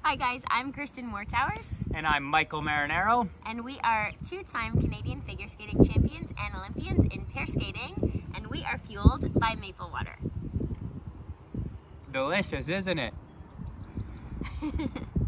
Hi guys, I'm Kirsten Moortowers. And I'm Michael Marinaro. And we are two-time Canadian figure skating champions and Olympians in pair skating. And we are fueled by maple water. Delicious, isn't it?